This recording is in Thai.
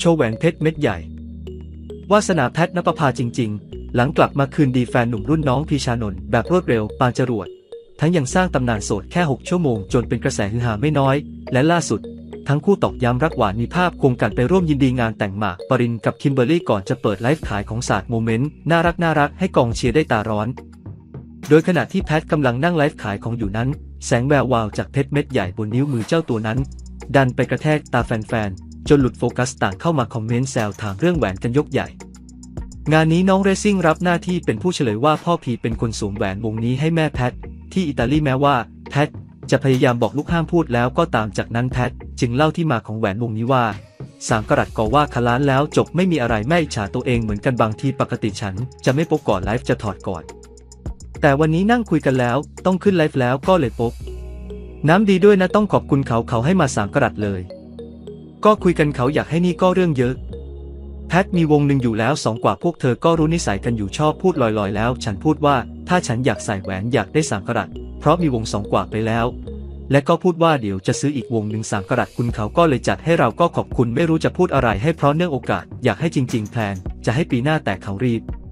ชว์แหวนเพชรเม็ดใหญ่วาสนาแพทณปภาจริงๆหลังกลับมาคืนดีแฟนหนุ่มรุ่นน้องพีชานนท์แบบรวดเร็วปานจรวดทั้งยังสร้างตำนานโสดแค่6 ชั่วโมงจนเป็นกระแสฮือฮาไม่น้อยและล่าสุดทั้งคู่ตอกย้ำรักหวานมีภาพควงกันไปร่วมยินดีงานแต่งหมากปรินกับคิมเบอร์รี่ก่อนจะเปิดไลฟ์ขายของศาสตร์โมเมนต์น่ารักให้กองเชียร์ได้ตาร้อนโดยขณะที่แพทกำลังนั่งไลฟ์ขายของอยู่นั้นแสงแวววาวจากเพชรเม็ดใหญ่บนนิ้วมือเจ้าตัวนั้นดันไปกระแทกตาแฟนๆจนหลุดโฟกัสต่างเข้ามาคอมเมนต์แซวถามเรื่องแหวนกันยกใหญ่งานนี้น้องเรซิ่งรับหน้าที่เป็นผู้เฉลยว่าพ่อพีเป็นคนสวมแหวนวงนี้ให้แม่แพทที่อิตาลีแม้ว่าแพทจะพยายามบอกลูกห้ามพูดแล้วก็ตามจากนั้นแพทจึงเล่าที่มาของแหวนวงนี้ว่า3 กะรัตก็ว่าคล้านแล้วจบไม่มีอะไรแม่อิจฉาตัวเองเหมือนกันบางทีปกติฉันจะไม่ปกก่อนไลฟ์จะถอดก่อนแต่วันนี้นั่งคุยกันแล้วต้องขึ้นไลฟ์แล้วก็เลยปกน้ำดีด้วยนะต้องขอบคุณเขาให้มา3 กะรัตเลยก็คุยกันเขาอยากให้นี่ก็เรื่องเยอะแพทมีวงหนึ่งอยู่แล้ว2 กว่าพวกเธอก็รู้นิสัยกันอยู่ชอบพูดลอยๆแล้วฉันพูดว่าถ้าฉันอยากใส่แหวนอยากได้3 กะรัตเพราะมีวง2 กว่าไปแล้วและก็พูดว่าเดี๋ยวจะซื้ออีกวงหนึ่ง3 กะรัตคุณเขาก็เลยจัดให้เราก็ขอบคุณไม่รู้จะพูดอะไรให้เพราะเนื่องโอกาสอยากให้จริงๆแพลนจะให้ปีหน้าแต่เขารีบ